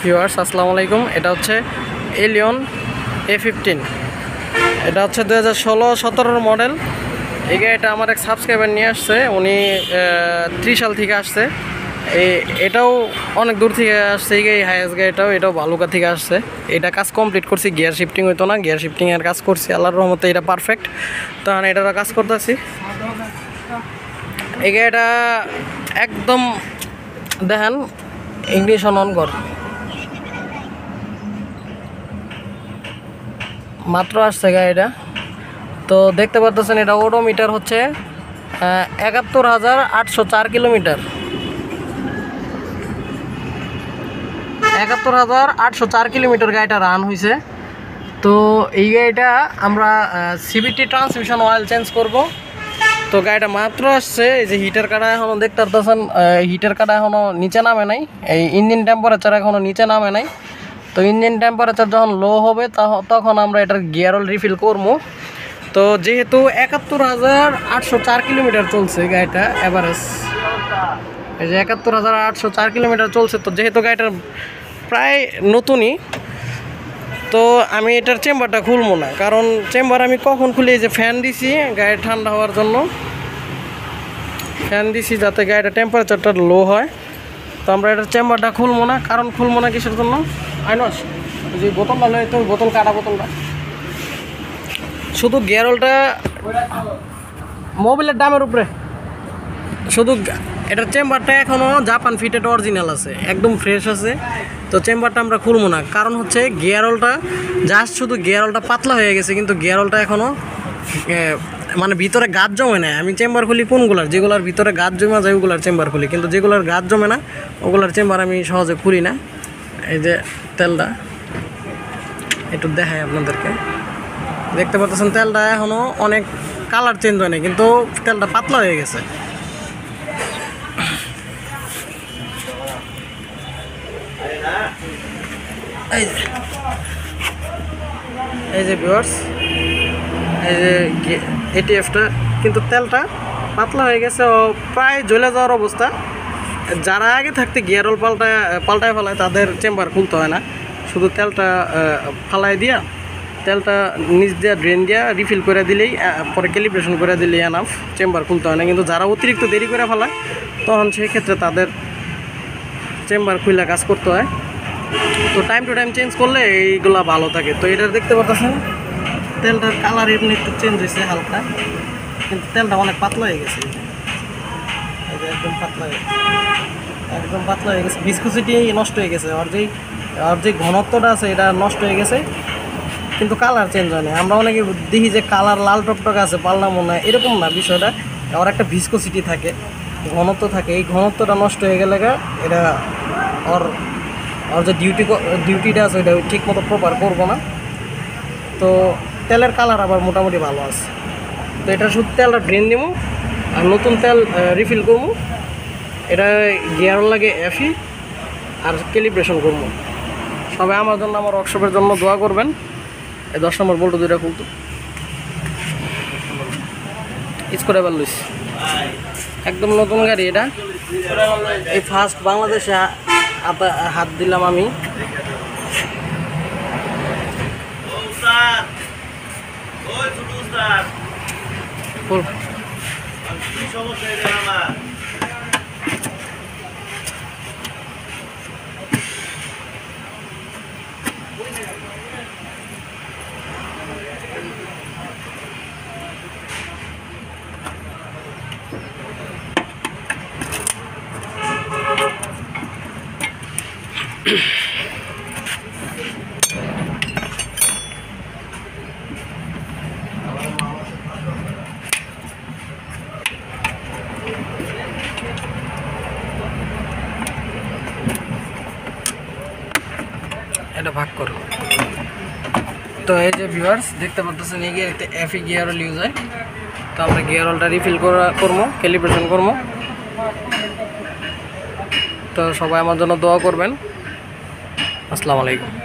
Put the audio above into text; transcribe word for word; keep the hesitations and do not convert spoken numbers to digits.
Viewers আসসালামু আলাইকুম। এটা হচ্ছে এলিয়ন এ ফিফটিন। এটা হচ্ছে দু হাজার ষোলো সতেরোর মডেল। এই গাড়িটা আমার এক সাবস্ক্রাইবার নিয়ে আসছে, উনি ত্রিশাল থেকে আসছে। এই এটাও অনেক দূর থেকে আসছে। এই গাড়ি হাইয়েস্ট গাড়িটাও, এটাও বালুকা থেকে আসছে। এটা কাজ কমপ্লিট করছি, গিয়ার শিফটিং হইতো না, গিয়ার শিফটিংয়ের কাজ করছি আল্লাহর রহমতে, এটা পারফেক্ট। তখন এটারও কাজ করতেছি। এই গাড়িটা একদম দেখেন ইগনিশন অন কর, মাত্র আসছে গাড়িটা। তো দেখতে পাচ্ছেন এটা ওডোমিটার হচ্ছে একাত্তর হাজার আটশো চার কিলোমিটার একাত্তর হাজার আটশো চার কিলোমিটার গাড়িটা রান হয়েছে। তো এই গাড়িটা আমরা সিবিটি ট্রান্সমিশন অয়েল চেঞ্জ করব। তো গাড়িটা মাত্র আসছে। এই যে হিটার কাটা এখনও দেখতে পাচ্ছেন, হিটার কাটা এখনও নিচে নামে নাই। এই ইঞ্জিন টেম্পারেচার এখনও নিচে নামে নাই। তো ইঞ্জিন টেম্পারেচার যখন লো হবে তখন আমরা এটার গিয়ার অয়েল রিফিল করবো। তো যেহেতু একাত্তর হাজার আটশো চার কিলোমিটার চলছে গাড়িটা অ্যাভারেজ, এই যে একাত্তর হাজার আটশো চার কিলোমিটার চলছে, তো যেহেতু গাড়িটার প্রায় নতুনই, তো আমি এটার চেম্বারটা খুলবো না। কারণ চেম্বার আমি কখন খুলি, এই যে ফ্যান দিছি গাড়ি ঠান্ডা হওয়ার জন্য, ফ্যান দিছি যাতে গাড়িটা টেম্পারেচারটা লো হয়। তো আমরা এটার চেম্বারটা খুলবো না। কারণ খুলবো না কিসের জন্য, আইনস যে বোতলটা লয়, তো বোতল কাটা বোতলটা, শুধু গিয়ারলটা মোবিলের দামের উপরে, শুধু এটার চেম্বারটা এখনও জাপান ফিটেড অরিজিনাল আছে, একদম ফ্রেশ আছে। তো চেম্বারটা আমরা খুলবো না, কারণ হচ্ছে গিয়ারলটা জাস্ট শুধু গিয়ারলটা পাতলা হয়ে গেছে, কিন্তু গিয়ারলটা এখনও মানে ভিতরে গাছ জমে না। আমি চেম্বার খুলি কোনগুলার, যেগুলোর ভিতরে গাছ জমা যায় ওগুলার চেম্বার খুলি, কিন্তু যেগুলোর গাছ জমে না ওগুলার চেম্বার আমি সহজে খুলি না। এই যে তেলটা একটু দেখাই আপনাদেরকে, দেখতে পাচ্ছেন তেলটা এখনও অনেক কালার চেঞ্জ হয় না, কিন্তু তেলটা পাতলা হয়ে গেছে। এই যে এই যে ভিউয়ার্স, এই যে এটিএফটা, কিন্তু তেলটা পাতলা হয়ে গেছে ও প্রায় জ্বলে যাওয়ার অবস্থা। যারা আগে থাকতে গিয়ার অয়েল পাল্টায় পাল্টায় ফেলায় তাদের চেম্বার খুলতে হয় না, শুধু তেলটা ফালাই দিয়া তেলটা নিচ দিয়ে ড্রেন দিয়া রিফিল করে দিলেই, পরে ক্যালিব্রেশন করে দিলেই এনাফ, চেম্বার খুলতে হয় না। কিন্তু যারা অতিরিক্ত দেরি করে ফেলায় তখন সেক্ষেত্রে তাদের চেম্বার খুলে কাজ করতে হয়। তো টাইম টু টাইম চেঞ্জ করলে এইগুলা ভালো থাকে। তো এটা দেখতে পাচ্ছেন তেলটার কালার এমনি একটু চেঞ্জ হয়েছে হালকা, কিন্তু তেলটা অনেক পাতলা হয়ে গেছে, একদম পাতলা হয়ে একদম পাতলা হয়ে গেছে, ভিসকোসিটি নষ্ট হয়ে গেছে, আর যেই আর যে ঘনত্বটা আছে এটা নষ্ট হয়ে গেছে, কিন্তু কালার চেঞ্জ হয় না। আমরা অনেকে দেখি যে কালার লাল টকটক আছে, পাল্লা মনে হয়, এরকম না বিষয়টা। আর একটা ভিসকোসিটি থাকে, ঘনত্ব থাকে, এই ঘনত্বটা নষ্ট হয়ে গেলে এটা ওর ওর যে ডিউটি ডিউটিটা আছে ওইটা ঠিক মতো প্রপার করবো না। তো তেলের কালার আবার মোটামুটি ভালো আছে। তো এটা শুধু তেলটা ড্রেন দিব আর নতুন তেল রিফিল করবো। এটা গিয়ার লাগে এফি আর ক্যালিব্রেশন করবো। সবাই আমার জন্য, আমার ওয়ার্কশপের জন্য দোয়া করবেন। এই দশ নম্বর বল্টু দুইটা খুলতো স্ক্রুড্রাইভার লইস, একদম নতুন গাড়ি এটা, এই ফার্স্ট বাংলাদেশে হাত দিলাম আমি। এটা ভাগ করো। তো এই যে ভিউয়ার্স দেখতে পাচ্ছেন এই গিয়ারতে এফি গিয়ার অয়েল ইউজ হয়। তো আমরা গিয়ার অয়েলটা রিফিল করা করবো, ক্যালিব্রেশন করবো। তো সবাই আমার জন্য দোয়া করবেন। আসসালামু আলাইকুম।